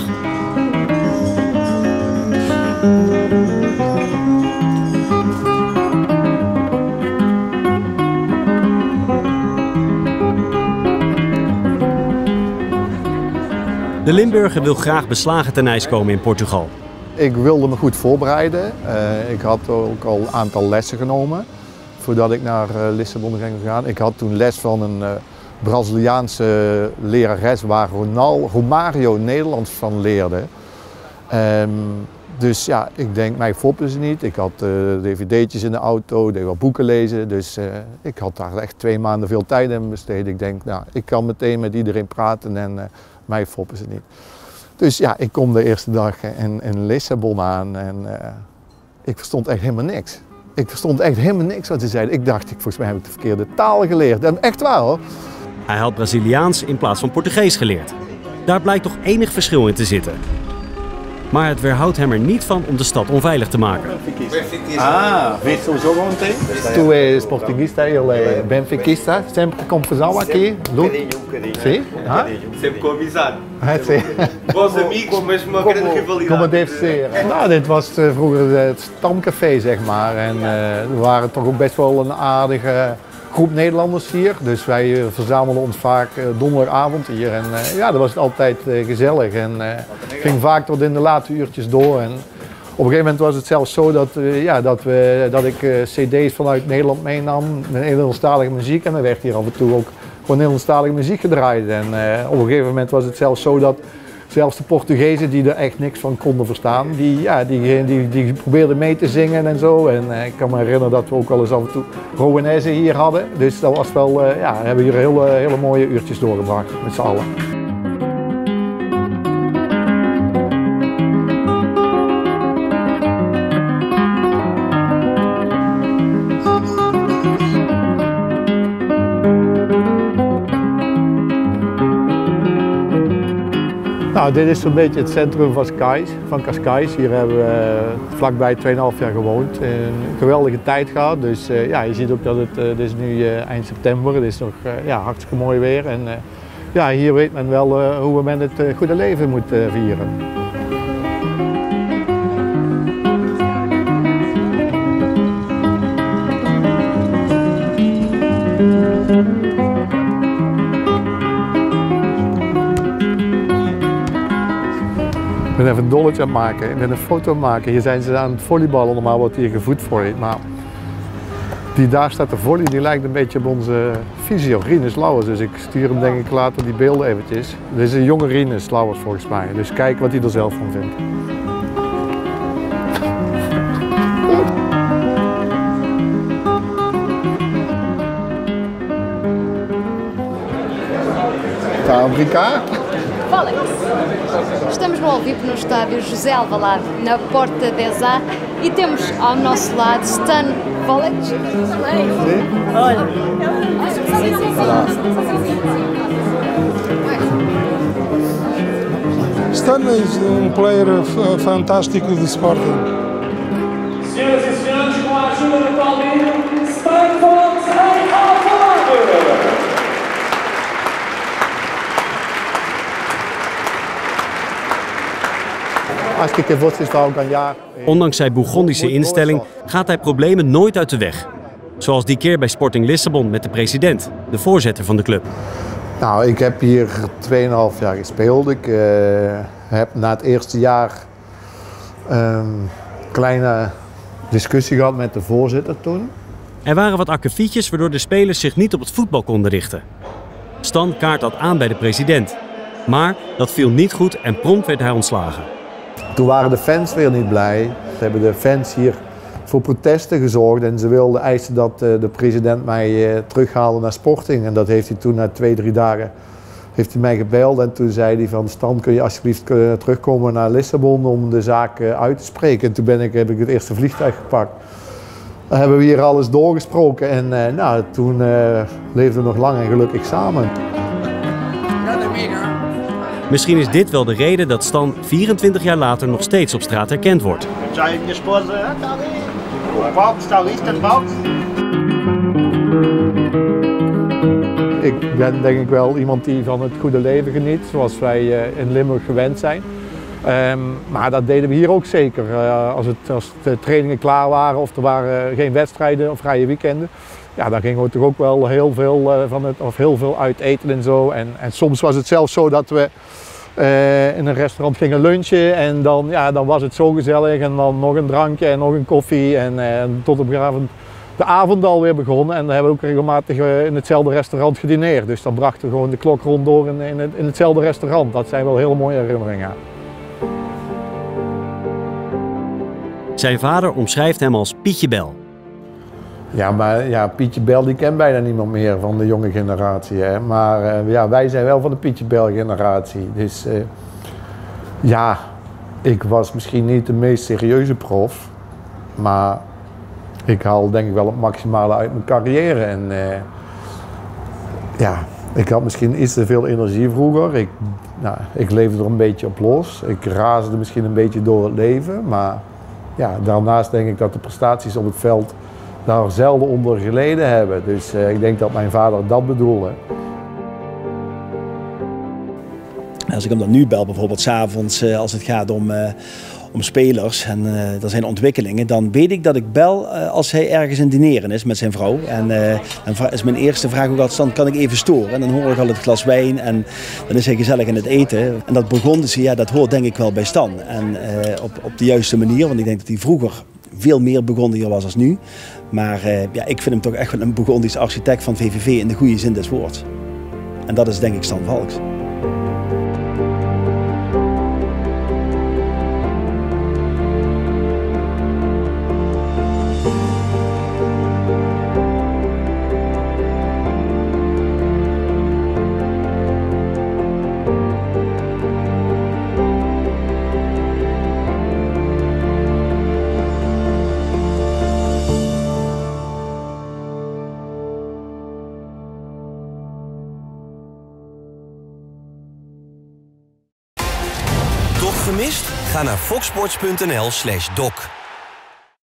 [SPEAKER 7] De Limburger wil graag beslagen ten ijs komen in Portugal.
[SPEAKER 1] Ik wilde me goed voorbereiden. Uh, ik had ook al een aantal lessen genomen voordat ik naar uh, Lissabon ging gaan. Ik had toen les van een uh, Braziliaanse lerares waar Ronaldo, Romario Nederlands van leerde. Um, dus ja, ik denk, mij foppen ze niet. Ik had uh, dvd'tjes in de auto, deed wel boeken lezen. Dus uh, ik had daar echt twee maanden veel tijd in besteed. Ik denk, nou, ik kan meteen met iedereen praten en uh, mij foppen ze niet. Dus ja, ik kom de eerste dag in, in Lissabon aan en uh, ik verstond echt helemaal niks. Ik verstond echt helemaal niks wat ze zeiden. Ik dacht, volgens mij heb ik de verkeerde taal geleerd. En echt waar hoor.
[SPEAKER 7] Hij had Braziliaans in plaats van Portugees geleerd. Daar blijkt toch enig verschil in te zitten. Maar het weerhoudt hem er niet van om de stad onveilig te maken.
[SPEAKER 6] Ah, weet je sowieso gewoon tegen?
[SPEAKER 1] Tu és portuguista, ele é benfiquista, sempre confusão aqui. Sim?
[SPEAKER 6] Sempre com amizade.
[SPEAKER 1] Ah, sim.
[SPEAKER 6] Bons amigos, mas uma grande rivalidade.
[SPEAKER 1] Como deve ser. Nou, dit was uh, vroeger het stamcafé, zeg maar. En uh, we waren toch ook best wel een aardige groep Nederlanders hier. Dus wij uh, verzamelden ons vaak uh, donderdagavond hier. En uh, ja, dat was het altijd uh, gezellig. En uh, ging vaak tot in de late uurtjes door. En op een gegeven moment was het zelfs zo dat, uh, ja, dat, we, dat ik uh, cd's vanuit Nederland meenam. Nederlandstalige muziek. En dan werd hier af en toe ook gewoon Nederlandstalige muziek gedraaid. En uh, op een gegeven moment was het zelfs zo dat zelfs de Portugezen die er echt niks van konden verstaan, die, ja, die, die, die probeerden mee te zingen en zo. En uh, ik kan me herinneren dat we ook wel eens af en toe Rowanese hier hadden. Dus dat was wel, uh, ja, we hebben hier hele, hele mooie uurtjes doorgebracht met z'n allen. Nou, dit is zo'n beetje het centrum van Cascais. Van Cascais. Hier hebben we uh, vlakbij twee komma vijf jaar gewoond. Uh, een geweldige tijd gehad. Dus uh, ja, je ziet ook dat het, uh, het is nu uh, eind september. Het is nog uh, ja, hartstikke mooi weer. En uh, ja, hier weet men wel uh, hoe men het uh, goede leven moet uh, vieren. Ik ben even een dolletje aan het maken, ik ben een foto aan het maken. Hier zijn ze aan het volleyballen, normaal wordt hier gevoed voor je. Maar die daar staat de volley, die lijkt een beetje op onze fysio, Rinus Lauwers. Dus ik stuur hem denk ik later die beelden eventjes. Dit is een jonge Rinus Lauwers volgens mij, dus kijk wat hij er zelf van vindt. Fabrica.
[SPEAKER 18] Falex. Estamos no ao vivo no estádio José Alvalade, na porta dez A, e temos ao nosso lado Stan Falex. Olha.
[SPEAKER 19] Stan is um player fantástico de Sporting.
[SPEAKER 3] Senhoras e senhores, com a ajuda do Paulinho, Stan Falex em Alvalade.
[SPEAKER 7] Ondanks zijn Bourgondische instelling gaat hij problemen nooit uit de weg. Zoals die keer bij Sporting Lissabon met de president, de voorzitter van de club.
[SPEAKER 1] Nou, ik heb hier twee komma vijf jaar gespeeld. Ik uh, heb na het eerste jaar een um, kleine discussie gehad met de voorzitter toen.
[SPEAKER 7] Er waren wat akkefietjes waardoor de spelers zich niet op het voetbal konden richten. Stan kaart dat aan bij de president. Maar dat viel niet goed en prompt werd hij ontslagen.
[SPEAKER 1] Toen waren de fans weer niet blij. Ze hebben de fans hier voor protesten gezorgd en ze wilden eisen dat de president mij terughaalde naar Sporting. En dat heeft hij toen na twee, drie dagen heeft hij mij gebeld en toen zei hij van Stan, kun je alsjeblieft terugkomen naar Lissabon om de zaak uit te spreken. En toen ben ik, heb ik het eerste vliegtuig gepakt. Dan hebben we hier alles doorgesproken en nou, toen uh, leefden we nog lang en gelukkig samen.
[SPEAKER 7] Misschien is dit wel de reden dat Stan vierentwintig jaar later nog steeds op straat herkend wordt.
[SPEAKER 1] Ik ben denk ik wel iemand die van het goede leven geniet, zoals wij in Limburg gewend zijn. Um, maar dat deden we hier ook zeker. Uh, als, het, als de trainingen klaar waren of er waren geen wedstrijden of vrije weekenden. Ja, dan gingen we toch ook wel heel veel, uh, van het, of heel veel uit eten en zo. En, en soms was het zelfs zo dat we uh, in een restaurant gingen lunchen en dan, ja, dan was het zo gezellig en dan nog een drankje en nog een koffie en uh, tot op een avond de avond alweer begonnen. En dan hebben we ook regelmatig uh, in hetzelfde restaurant gedineerd. Dus dan brachten we gewoon de klok rond door in, in, het, in hetzelfde restaurant. Dat zijn wel heel mooie herinneringen.
[SPEAKER 7] Zijn vader omschrijft hem als Pietje Bel.
[SPEAKER 1] Ja, maar ja, Pietje Bel die kent bijna niemand meer van de jonge generatie. Hè? Maar uh, ja, wij zijn wel van de Pietje Bel generatie. Dus uh, ja, ik was misschien niet de meest serieuze prof. Maar ik haal denk ik wel het maximale uit mijn carrière. En uh, ja, ik had misschien iets te veel energie vroeger. Ik, nou, ik leefde er een beetje op los. Ik raasde misschien een beetje door het leven. Maar ja, daarnaast denk ik dat de prestaties op het veld daar zelden onder geleden hebben. Dus uh, ik denk dat mijn vader dat bedoelde.
[SPEAKER 8] Als ik hem dan nu bel, bijvoorbeeld 's avonds, uh, als het gaat om, uh, om spelers en uh, er zijn ontwikkelingen, dan weet ik dat ik bel uh, als hij ergens in dineren is met zijn vrouw. En uh, dan is mijn eerste vraag ook altijd, dan kan ik even storen. En dan hoor ik al het glas wijn en dan is hij gezellig aan het eten. En dat begon dus, ja, dat hoort denk ik wel bij Stan. En uh, op, op de juiste manier, want ik denk dat hij vroeger veel meer Burgondiër was als nu. Maar uh, ja, ik vind hem toch echt wel een Burgondisch architect van V V V in de goede zin des woords. En dat is denk ik Stan Valks.
[SPEAKER 20] Gemist? Ga naar foxsports punt n l slash doc.